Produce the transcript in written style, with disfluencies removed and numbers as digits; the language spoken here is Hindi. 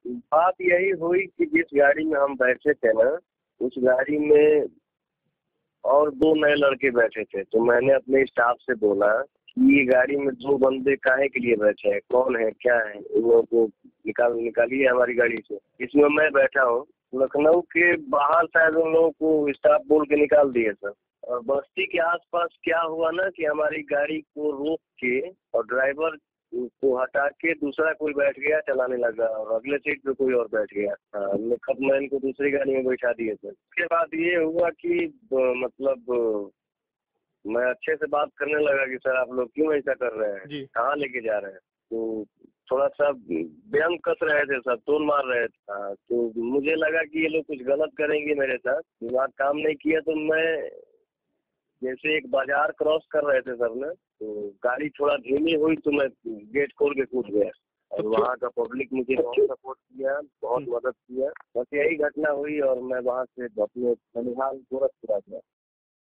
बात यही हुई कि जिस गाड़ी में हम बैठे थे ना, उस गाड़ी में और दो नए लड़के बैठे थे। तो मैंने अपने स्टाफ से बोला कि ये गाड़ी में दो बंदे काहे के लिए बैठे हैं, कौन है, क्या है, इन लोगों को निकालिए हमारी गाड़ी से। इसमें मैं बैठा हूँ। लखनऊ के बाहर शायद उन लोगों को स्टाफ बोल के निकाल दिए सर। और बस्ती के आसपास क्या हुआ ना कि हमारी गाड़ी को रोक के और ड्राइवर को हटा के दूसरा कोई बैठ गया, चलाने लगा, और अगले सीट पे कोई और बैठ गया। हाँ, मैं इनको दूसरी गाड़ी में बैठा दिए थे। उसके बाद ये हुआ कि मतलब मैं अच्छे से बात करने लगा कि सर आप लोग क्यों ऐसा कर रहे हैं, कहाँ लेके जा रहे हैं। तो थोड़ा सा व्यंग कस रहे थे सर, टोन मार रहे थे। हाँ, तो मुझे लगा कि ये लोग कुछ गलत करेंगे मेरे साथ। दिमाग काम नहीं किया तो मैं जैसे एक बाजार क्रॉस कर रहे थे सर ने, तो गाड़ी थोड़ा धीमी हुई तो मैं गेट खोल के कूद गया। और वहाँ का पब्लिक मुझे बहुत सपोर्ट किया, बहुत मदद किया। बस यही घटना हुई और मैं वहाँ से अपने बनिहाल गोरखपुर आ गया।